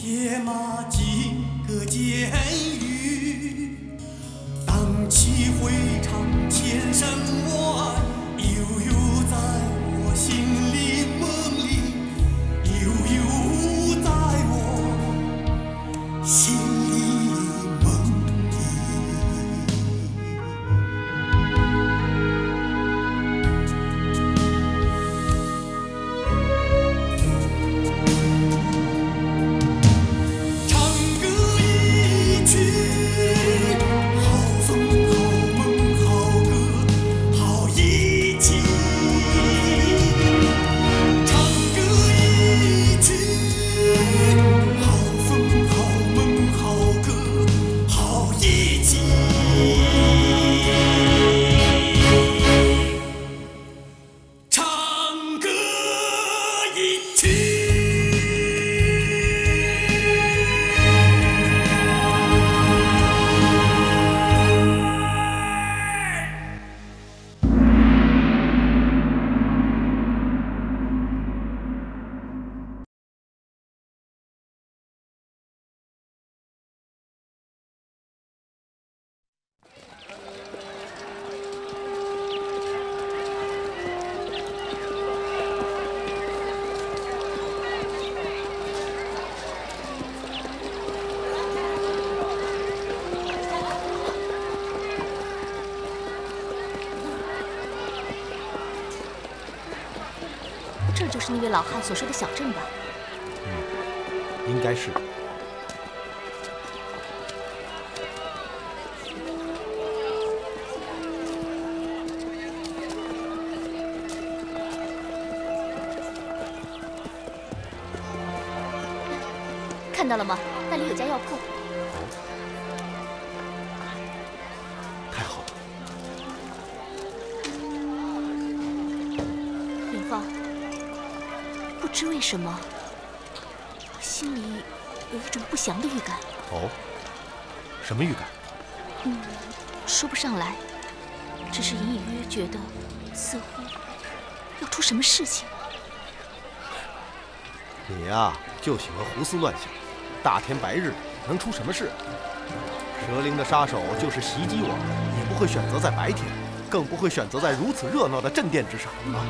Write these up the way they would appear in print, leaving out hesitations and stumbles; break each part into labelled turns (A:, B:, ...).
A: 铁马金戈监狱，荡气回肠千山外，悠悠在我心里梦里，悠悠在我心里梦里。唱歌一曲，好风好梦好歌好意境。唱歌一曲，好风好梦好歌好意境。唱歌一曲。
B: 这就是那位老汉所说的小镇吧？
C: 应该是。
B: 看到了吗？那里有家药铺。
C: 太好了，
B: 元芳，不知为什么，我心里有一种不祥的预感。
C: 哦，什么预感？
B: 说不上来，只是隐隐约约觉得，似乎要出什么事情。
C: 你呀，就喜欢胡思乱想，大天白日能出什么事？蛇灵的杀手就是袭击我，也不会选择在白天，更不会选择在如此热闹的镇店之上啊！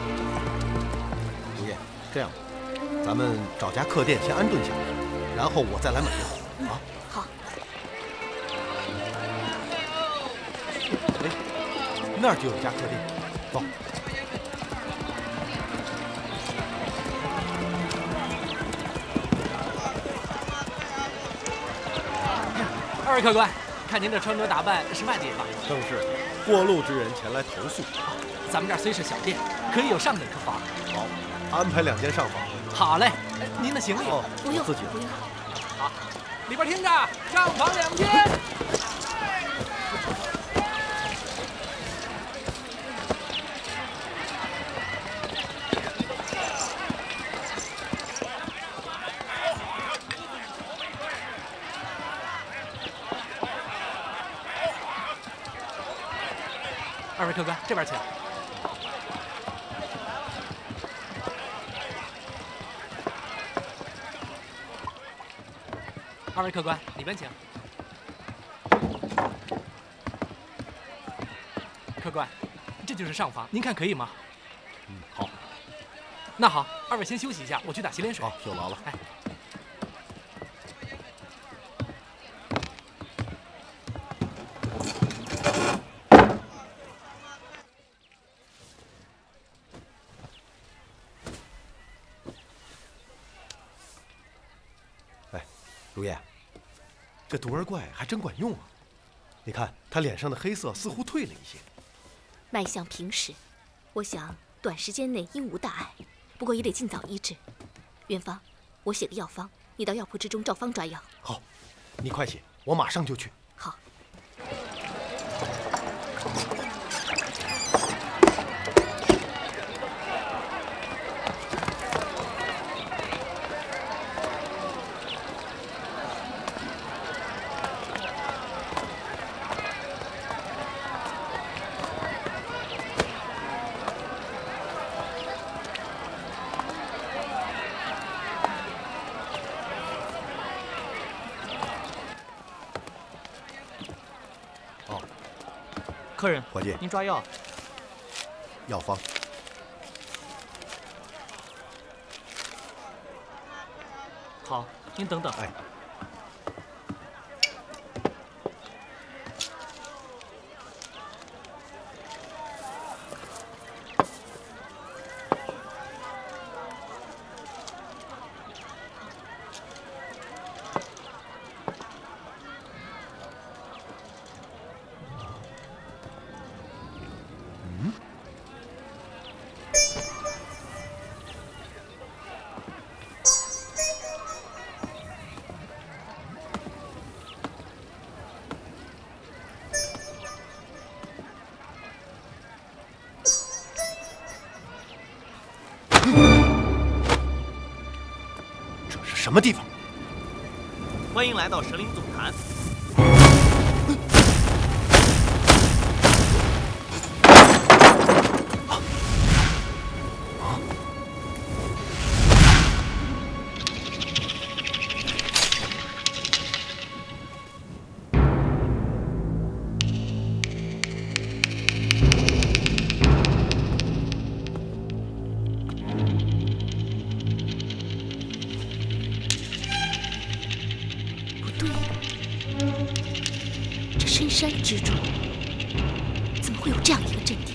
C: 如叶，这样吧，咱们找家客店先安顿下来，然后我再来买药啊。
B: 好。
C: 哎，那儿就有家客店，走。
D: 二位客官，看您这穿着打扮是外地人吧？
C: 正是，过路之人前来投诉。
D: 咱们这儿虽是小店，可以有上等客房。
C: 好，安排2间上房。
D: 好嘞，您的行李
B: 不用，
C: 自己
B: 不用。
D: 好，里边听着，上房2间。二位客官，这边请。二位客官，里边请。客官，这就是上房，您看可以吗？
C: 好。
D: 那好，二位先休息一下，我去打洗脸水。
C: 好，有劳了。
D: 哎。
C: 如叶，这毒儿怪还真管用啊！你看他脸上的黑色似乎退了一些。
B: 脉象平实，我想短时间内应无大碍，不过也得尽早医治。元芳，我写个药方，你到药铺之中照方抓药。
C: 好，你快写，我马上就去。
B: 好。
D: 客人，
C: 伙计，
D: 您抓药。
C: 药方。
D: 好，您等等。
C: 哎。 什么地方？
E: 欢迎来到蛇灵总坛。
B: 深山之中，怎么会有这样一个阵地？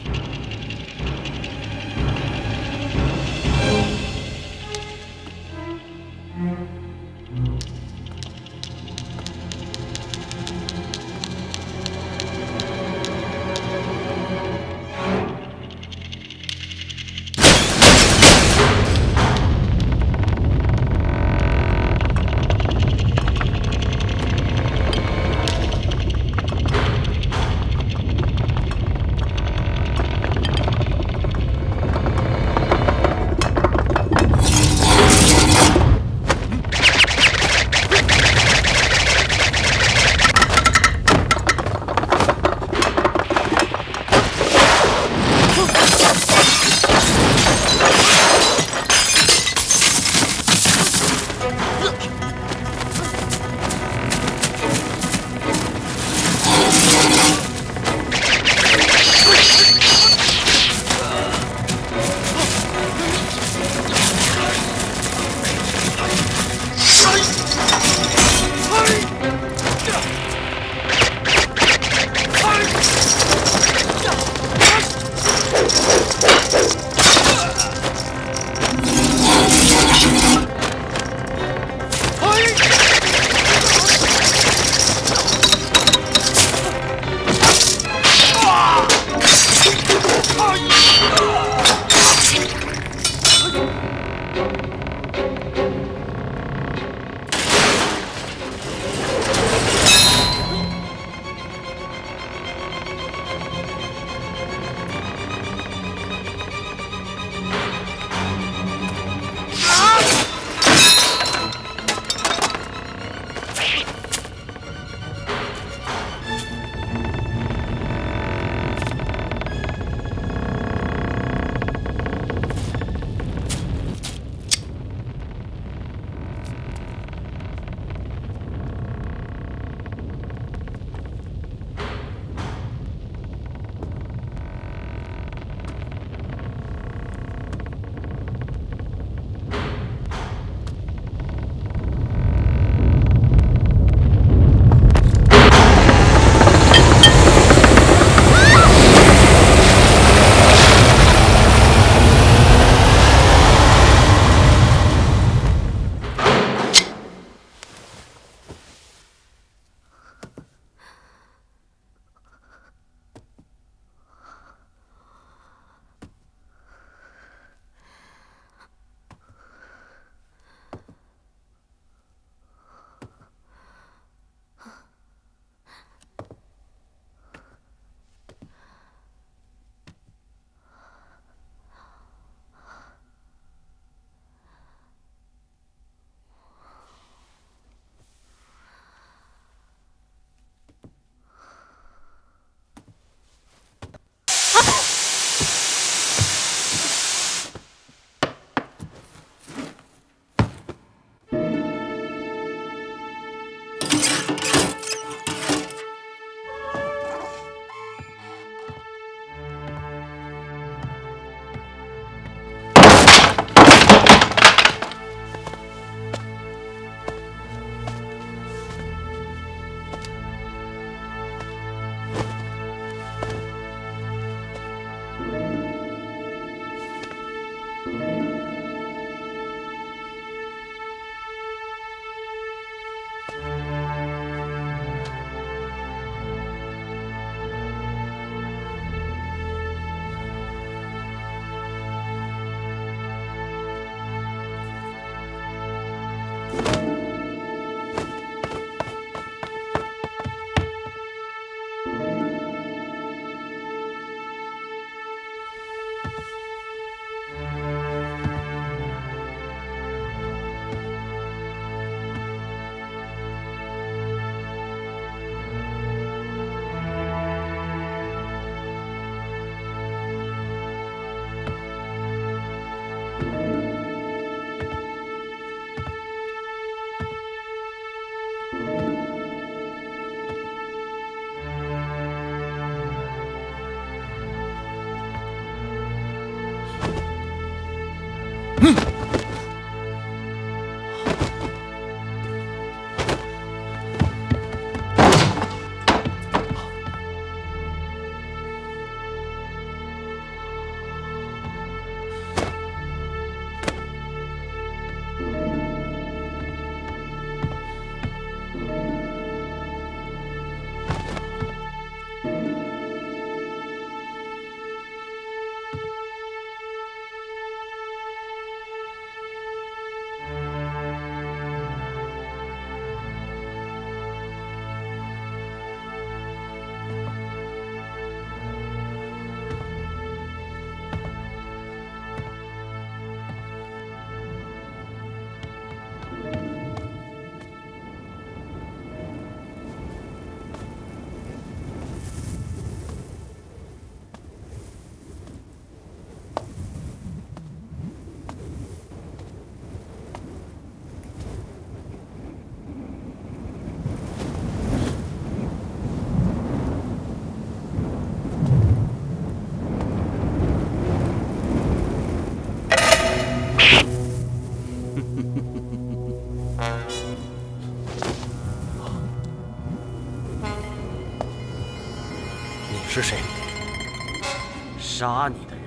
C: 是谁？
F: 杀你的人。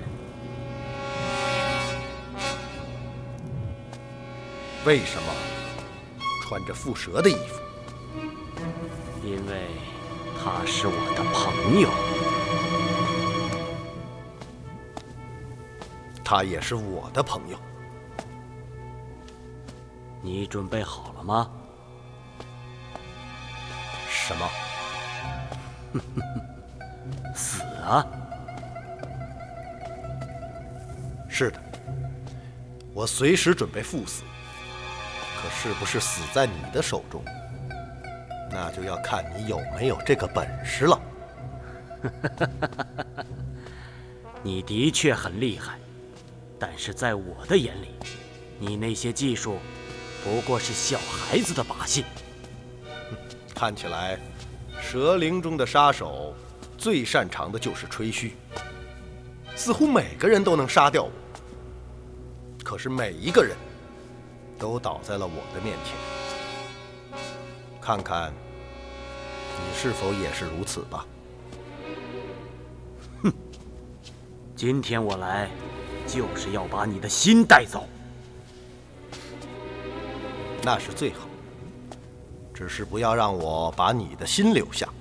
C: 为什么穿着蝮蛇的衣服？
F: 因为他是我的朋友。
C: 他也是我的朋友。
F: 你准备好了吗？
C: 什么？
F: 死啊！
C: 是的，我随时准备赴死。可是不是死在你的手中，那就要看你有没有这个本事了。
F: 你的确很厉害，但是在我的眼里，你那些技术不过是小孩子的把戏。
C: 看起来，蛇灵中的杀手最擅长的就是吹嘘，似乎每个人都能杀掉我。可是每一个人都倒在了我的面前。看看你是否也是如此吧。
F: 哼，今天我来就是要把你的心带走。
C: 那是最好，只是不要让我把你的心留下。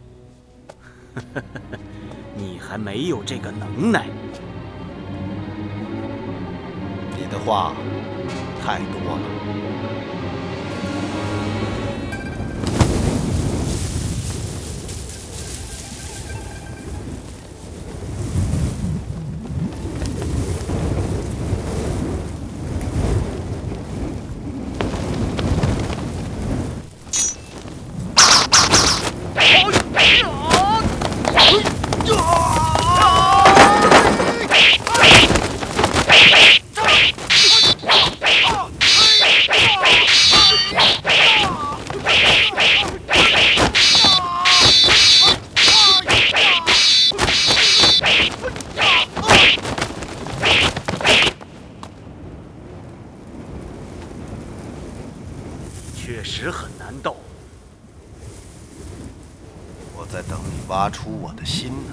F: 你还没有这个能耐。
C: 你的话太多了。
F: 确实很难斗。
C: 我在等你挖出我的心呢。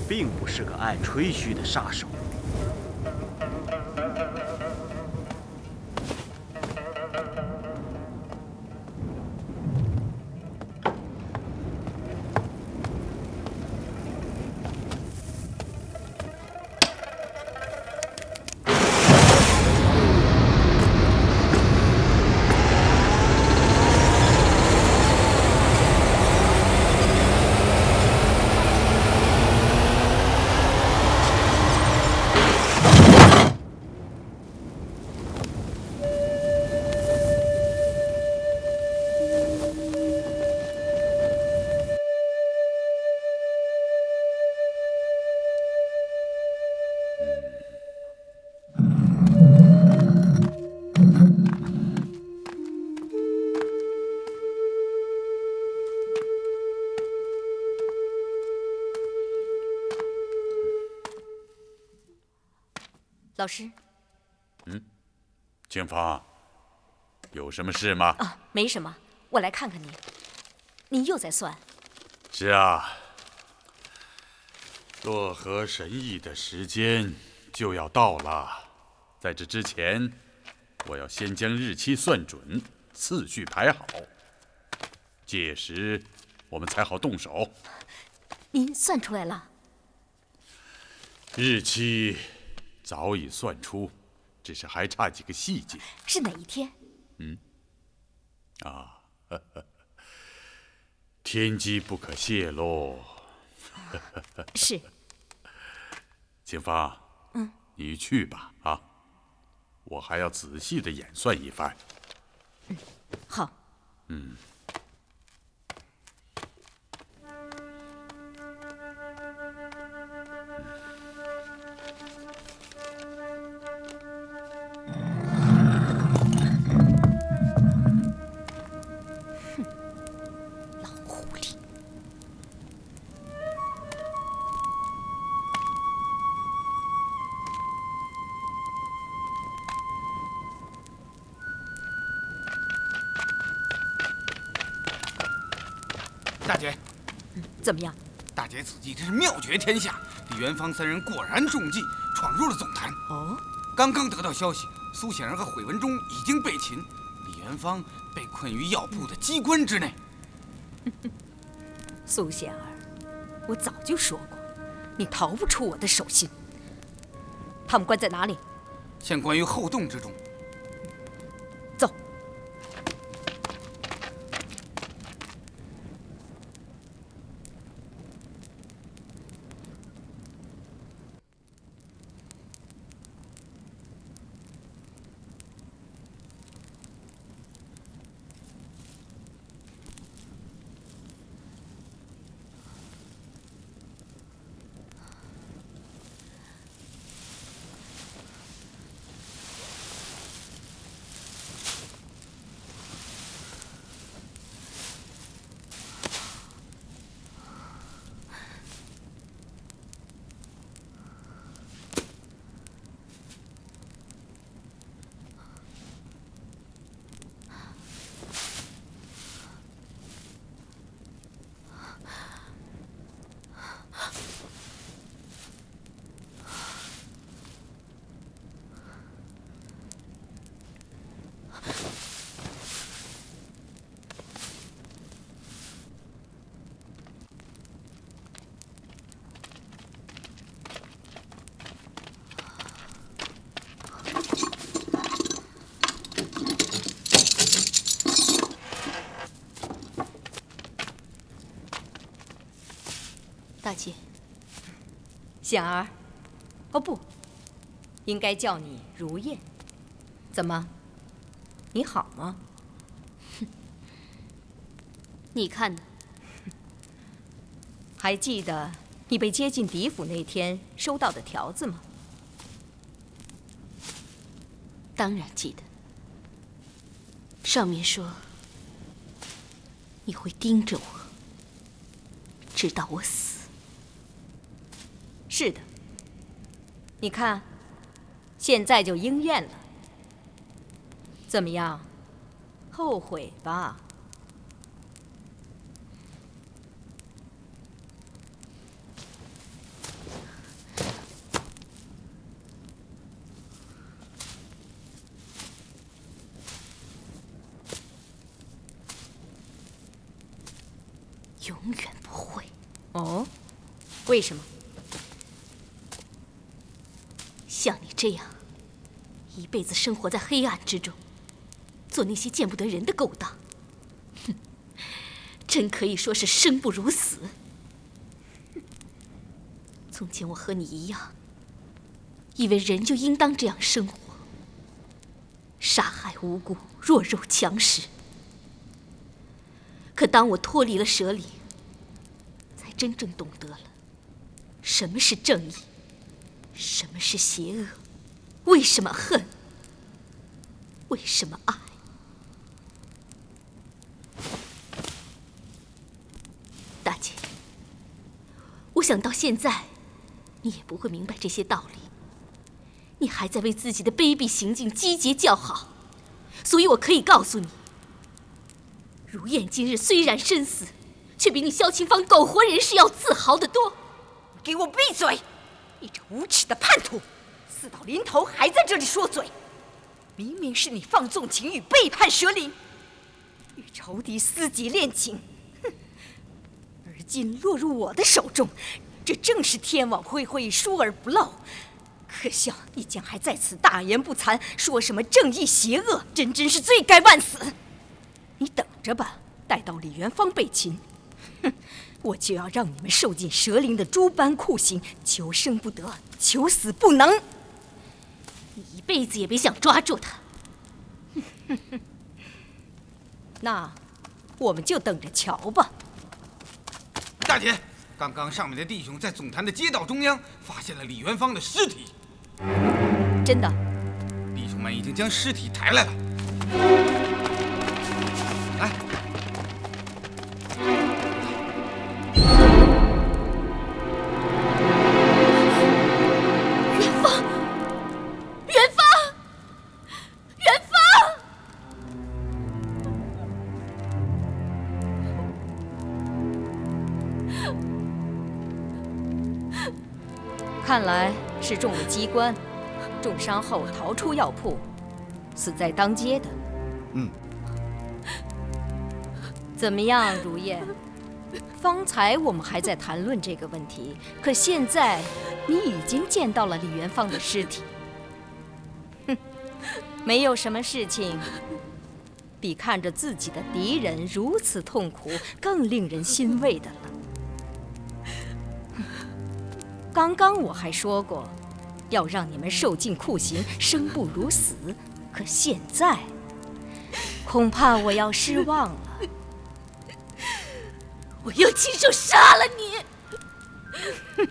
F: 并不是个爱吹嘘的杀手。
B: 老师，
G: 青芳，有什么事吗？
B: 啊，没什么，我来看看你。你又在算？
G: 是啊，洛河神域的时间就要到了，在这之前，我要先将日期算准，次序排好，届时我们才好动手。
B: 您算出来了？
G: 日期早已算出，只是还差几个细节。
B: 是哪一天？
G: 天机不可泄露。
B: 是。
G: 青芳，你去吧啊，我还要仔细的演算一番。
B: 好。
H: 大姐，
B: 怎么样？
H: 大姐，此计真是妙绝天下！李元芳三人果然中计，闯入了总坛。
B: 哦，
H: 刚刚得到消息，苏显儿和毁文忠已经被擒，李元芳被困于药铺的机关之内。
B: 苏显儿，我早就说过，你逃不出我的手心。他们关在哪里？
H: 现关于后洞之中。
B: 走。大姐，
I: 显儿，哦不，应该叫你如燕。怎么，你好吗？
B: 你看呢？
I: 还记得你被接进狄府那天收到的条子吗？
B: 当然记得。上面说你会盯着我，直到我死。
I: 是的。你看，现在就应验了。怎么样？后悔吧？
B: 永远不会。
I: 哦，为什么？
B: 像你这样，一辈子生活在黑暗之中，做那些见不得人的勾当，哼，真可以说是生不如死。从前我和你一样，以为人就应当这样生活，杀害无辜、弱肉强食。可当我脱离了蛇灵，才真正懂得了什么是正义，什么是邪恶，为什么恨，为什么爱。大姐，我想到现在，你也不会明白这些道理。你还在为自己的卑鄙行径击节叫好，所以我可以告诉你，如燕今日虽然身死，却比你萧清芳苟活人世要自豪得多。
I: 给我闭嘴！你这无耻的叛徒，事到临头还在这里说嘴。明明是你放纵情欲，背叛蛇灵，与仇敌私结恋情，哼！而今落入我的手中，这正是天网恢恢，疏而不漏。可笑你竟还在此大言不惭，说什么正义邪恶，真是罪该万死！你等着吧，待到李元芳被擒，哼，我就要让你们受尽蛇灵的诸般酷刑，求生不得，求死不能。
B: 你一辈子也别想抓住他。
I: 那我们就等着瞧吧。
H: 大姐，刚刚上面的弟兄在总坛的街道中央发现了李元芳的尸体。
I: 真的？
H: 弟兄们已经将尸体抬来了。来，
B: 元芳，元芳，元芳！
I: 看来是中了机关，重伤后逃出药铺，死在当街的。怎么样，如燕？方才我们还在谈论这个问题，可现在你已经见到了李元芳的尸体。哼，没有什么事情比看着自己的敌人如此痛苦更令人欣慰的了。刚刚我还说过，要让你们受尽酷刑，生不如死。可现在，恐怕我要失望了。
B: 我要亲手杀了你！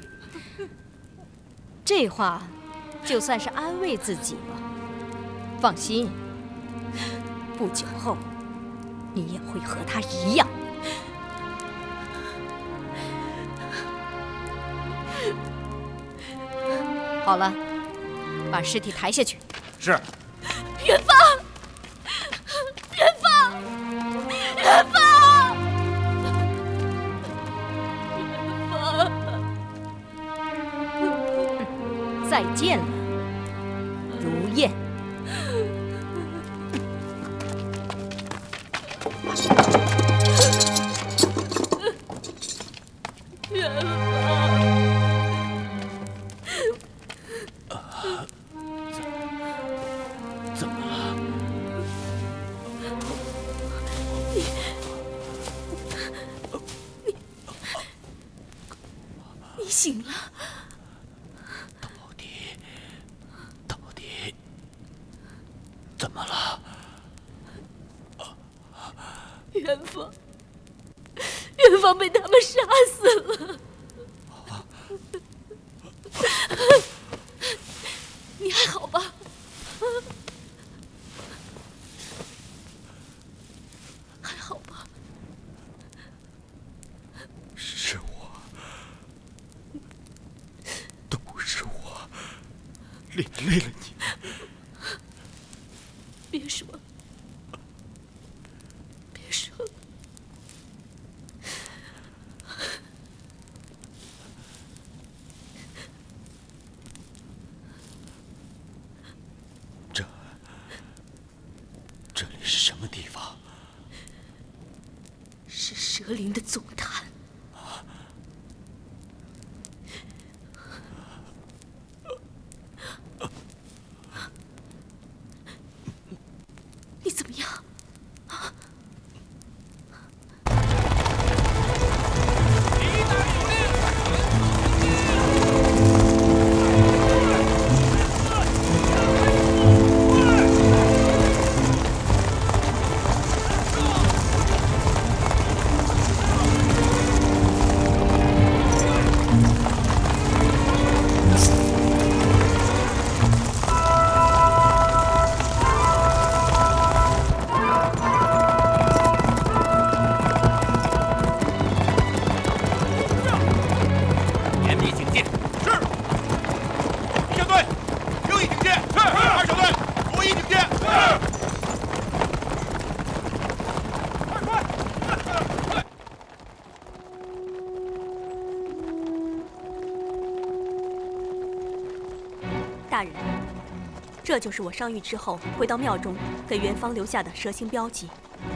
I: 这话，就算是安慰自己吧。放心，不久后，你也会和他一样。好了，把尸体抬下去。
H: 是。
B: 元芳，元芳，元芳，
I: 再见了，如燕。
B: 元芳。
F: 怎么了？
B: 你醒了。
F: 到底怎么了？
B: 元芳，元芳被他们杀死了。你还好吧？还好吧？
C: 是我，都是我，连累了你。
B: 别说，别说了。这里是什么地方？是蛇灵的总坛。
J: 大人，这就是我伤愈之后回到庙中给元芳留下的蛇形标记。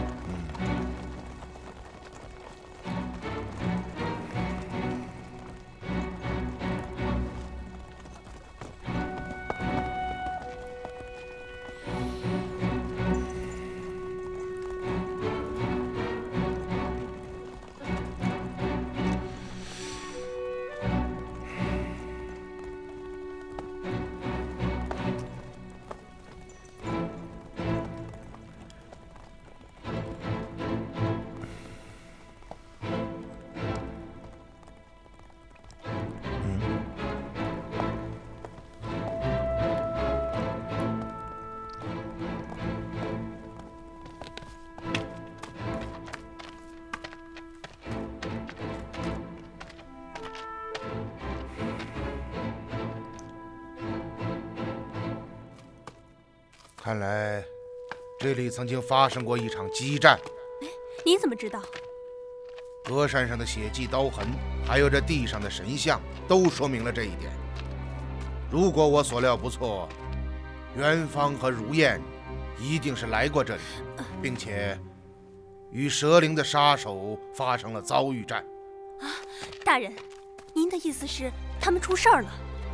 K: 看来，这里曾经发生过一场激战。
J: 你怎么知道？
K: 额山上的血迹刀痕，还有这地上的神像，都说明了这一点。如果我所料不错，元芳和如燕一定是来过这里，并且与蛇灵的杀手发生了遭遇战。
J: 啊，大人，您的意思是他们出事儿了？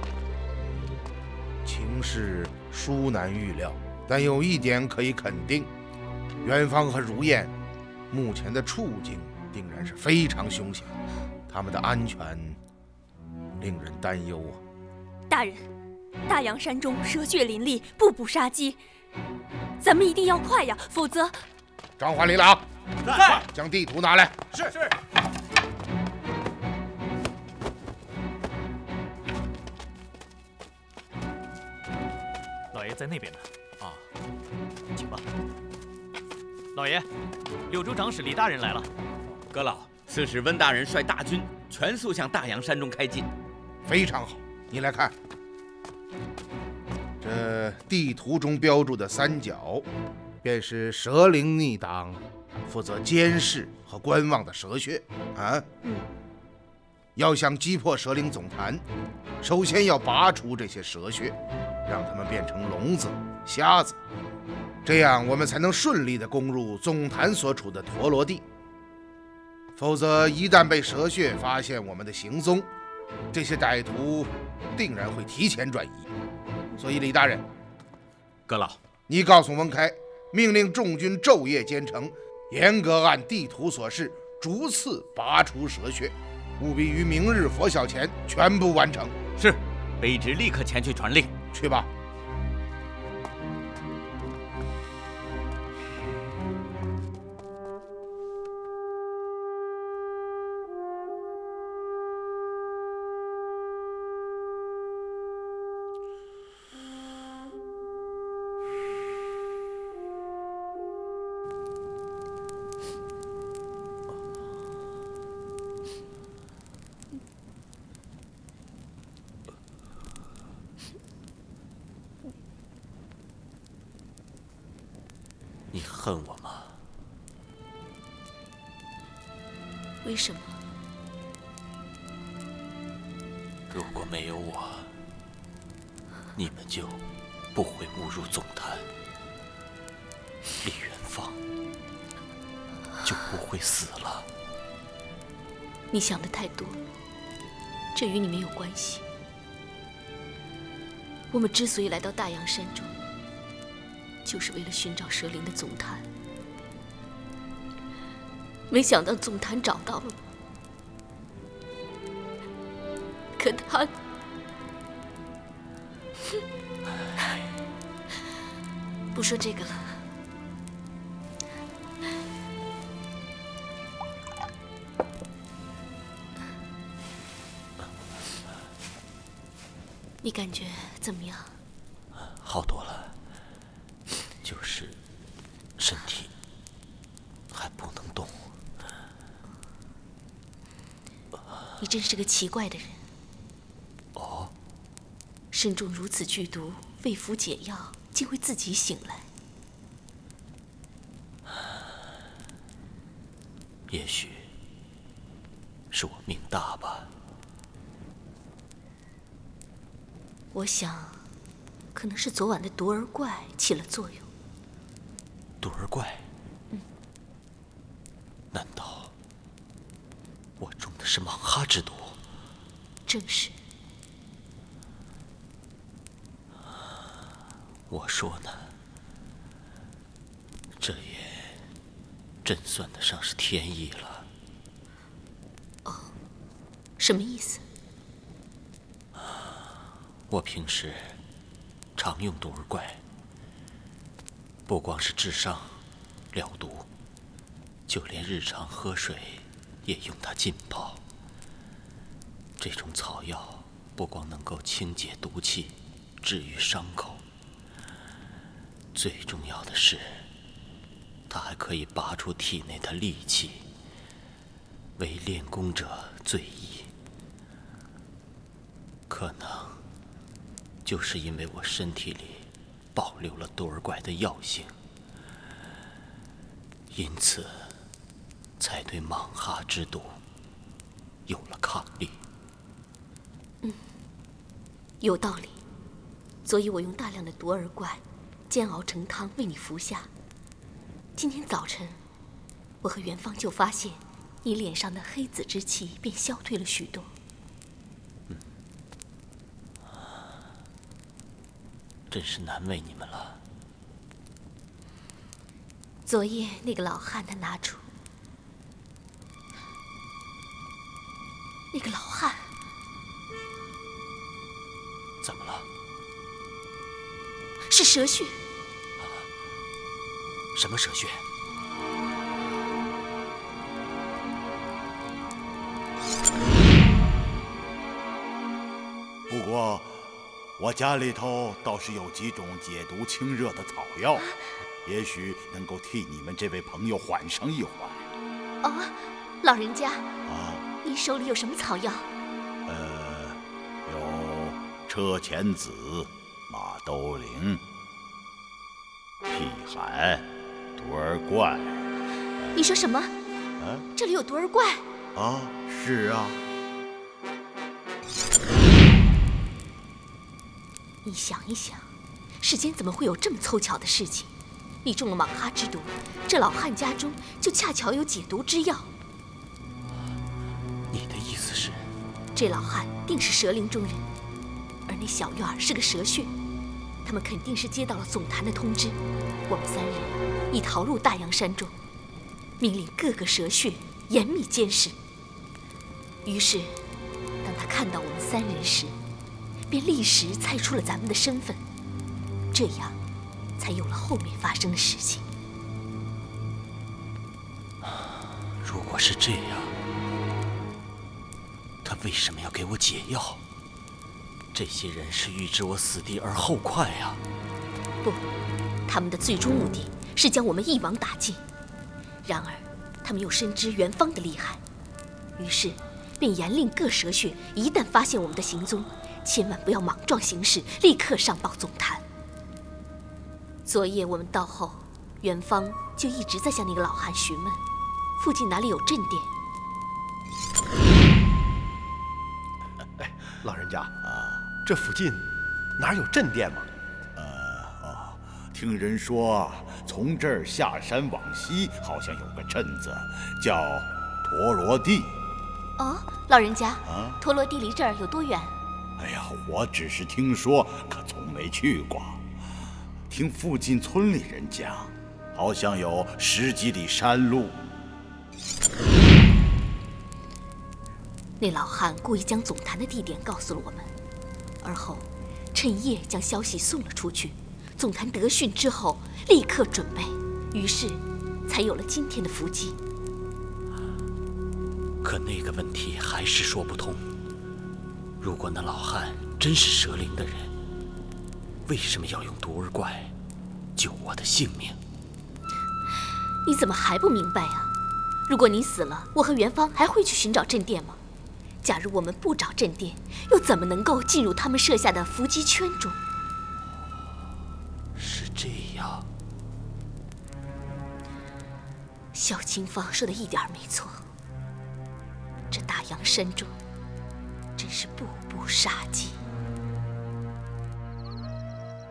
K: 情势殊难预料。但有一点可以肯定，元芳和如燕目前的处境定然是非常凶险，他们的安全令人担忧啊！
J: 大人，大洋山中蛇血林立，步步杀机，咱们一定要快呀，否则……
K: 张环、李朗，
D: 在，
K: 将地图拿来。
D: 是。
E: 老爷在那边呢。啊，请吧。老爷，柳州长史李大人来了。
L: 阁老，此时温大人率大军全速向大洋山中开进。
K: 非常好，你来看，这地图中标注的三角，便是蛇灵逆党负责监视和观望的蛇穴啊。要想击破蛇灵总坛，首先要拔除这些蛇穴，让它们变成聋子、瞎子，这样我们才能顺利地攻入总坛所处的陀罗地。否则，一旦被蛇穴发现我们的行踪，这些歹徒定然会提前转移。所以，李大人，
L: 阁老，
K: 你告诉温开，命令众军昼夜兼程，严格按地图所示，逐次拔除蛇穴。务必于明日拂晓前全部完成。
L: 是，卑职立刻前去传令。
K: 去吧。
F: 你恨我吗？
B: 为什么？
F: 如果没有我，你们就不会误入总坛，李元芳就不会死了。
B: 你想的太多了，这与你没有关系。我们之所以来到大洋山中，就是为了寻找蛇灵的总坛，没想到总坛找到了，可他……不说这个了。你感觉怎么样？
F: 好多了。就是身体还不能动。
B: 你真是个奇怪的人。
F: 哦，
B: 身中如此剧毒，未服解药，竟会自己醒来。
F: 也许是我命大吧。
B: 我想， 可能是昨晚的毒儿怪起了作用。
F: 毒儿怪？难道我中的是莽哈之毒？
B: 正是。
F: 我说呢，这也真算得上是天意了。
B: 哦，什么意思？
F: 我平时常用毒儿怪，不光是治伤、疗毒，就连日常喝水也用它浸泡。这种草药不光能够清解毒气、治愈伤口，最重要的是，它还可以拔出体内的戾气，为练功者最益。可能就是因为我身体里保留了毒儿怪的药性，因此才对莽哈之毒有了抗力。
B: 有道理。所以我用大量的毒儿怪煎熬成汤为你服下。今天早晨，我和元芳就发现你脸上的黑紫之气便消退了许多。
F: 真是难为你们了。
B: 昨夜那个老汉他拿出那个老汉。
F: 怎么了？
B: 是蛇血。
F: 什么蛇血？
M: 不过，我家里头倒是有几种解毒清热的草药，也许能够替你们这位朋友缓上一缓。
B: 哦，老人家。啊，您手里有什么草药？
M: 有车前子、马兜铃、屁海、毒儿怪。
B: 你说什么？这里有毒儿怪？
M: 啊，是啊。
B: 你想一想，世间怎么会有这么凑巧的事情？你中了莽哈之毒，这老汉家中就恰巧有解毒之药。
F: 你的意思是，
B: 这老汉定是蛇灵中人，而那小院是个蛇穴，他们肯定是接到了总坛的通知，我们三人已逃入大洋山中，命令各个蛇穴严密监视。于是，当他看到我们三人时，便立时猜出了咱们的身份，这样才有了后面发生的事情。
F: 如果是这样，他为什么要给我解药？这些人是预知我死地而后快啊！
B: 不，他们的最终目的是将我们一网打尽。然而，他们又深知元芳的厉害，于是便严令各蛇穴，一旦发现我们的行踪，千万不要莽撞行事，立刻上报总坛。昨夜我们到后，元芳就一直在向那个老汉询问，附近哪里有镇店。
C: 哎，老人家这附近哪有镇店吗？
M: 听人说从这儿下山往西，好像有个镇子叫陀罗地。
B: 哦，老人家，陀罗地离这儿有多远？
M: 哎呀，我只是听说，可从没去过。听附近村里人讲，好像有10几里山路。
B: 那老汉故意将总坛的地点告诉了我们，而后趁夜将消息送了出去。总坛得讯之后，立刻准备，于是才有了今天的伏击。
F: 可那个问题还是说不通。如果那老汉真是蛇灵的人，为什么要用毒儿怪救我的性命？
B: 你怎么还不明白啊？如果你死了，我和元芳还会去寻找镇店吗？假如我们不找镇店，又怎么能够进入他们设下的伏击圈中？
F: 是这样。
B: 萧清芳说的一点没错，这大洋山中真是步步杀机。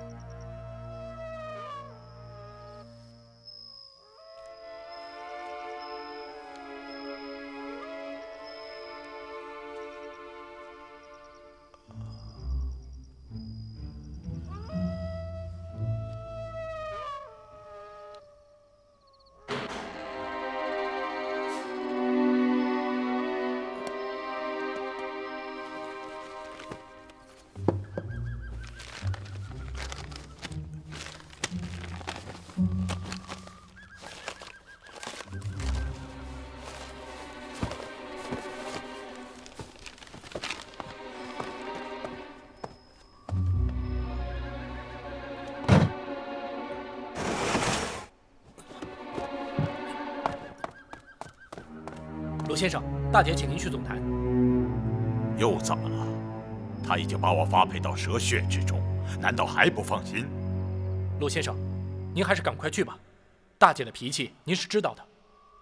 D: 陆先生，大姐请您去总坛。
G: 又怎么了？他已经把我发配到蛇穴之中，难道还不放心？
D: 陆先生，您还是赶快去吧。大姐的脾气您是知道的。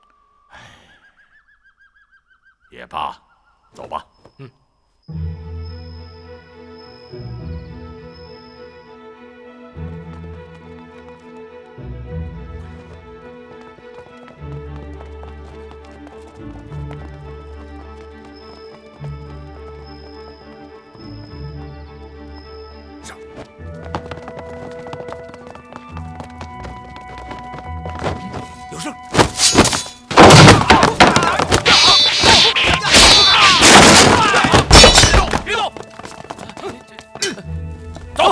G: 也罢，走吧。
D: 嗯。
H: 有事！
D: 别动！走！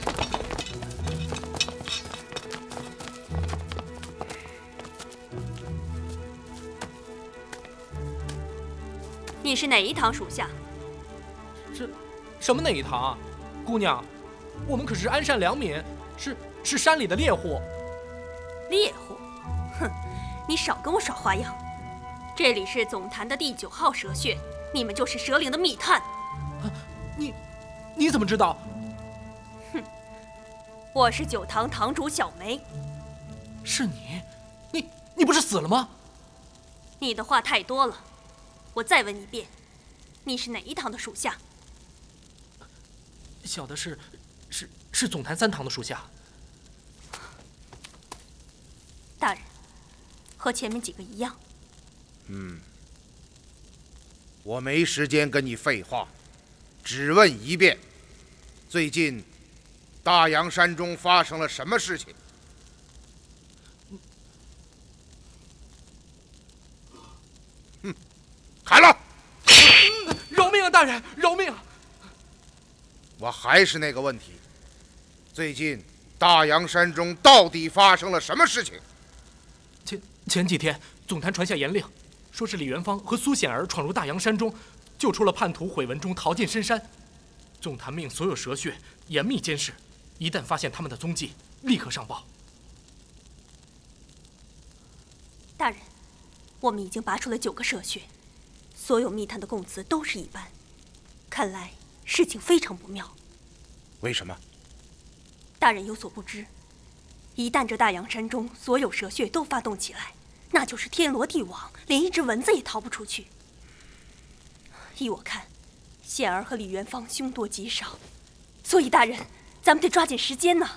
J: 你是哪一堂属下？
D: 什么哪一堂啊？姑娘，我们可是安善良民，是山里的猎户。
J: 猎户？哼，你少跟我耍花样！这里是总坛的第9号蛇穴，你们就是蛇灵的密探。
D: 你怎么知道？
J: 哼，我是9堂堂主小梅。
D: 是你不是死了吗？
J: 你的话太多了，我再问一遍，你是哪一堂的属下？
D: 小的是总坛3堂的属下。
J: 大人，和前面几个一样。
K: 我没时间跟你废话，只问一遍：最近大洋山中发生了什么事情？喊了！
D: 饶命啊，大人，饶命啊！
K: 我还是那个问题，最近大洋山中到底发生了什么事情？
D: 前几天总坛传下严令，说是李元芳和苏显儿闯入大洋山中，救出了叛徒毁文中逃进深山。总坛命所有蛇穴严密监视，一旦发现他们的踪迹，立刻上报。
J: 大人，我们已经拔出了9个蛇穴，所有密探的供词都是一般，看来事情非常不妙。
K: 为什么？
J: 大人有所不知，一旦这大洋山中所有蛇穴都发动起来，那就是天罗地网，连一只蚊子也逃不出去。依我看，显儿和李元芳凶多吉少，所以大人，咱们得抓紧时间呢。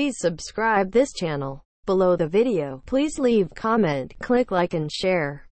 N: Please subscribe this channel. Below the video, please leave comment, click like and share.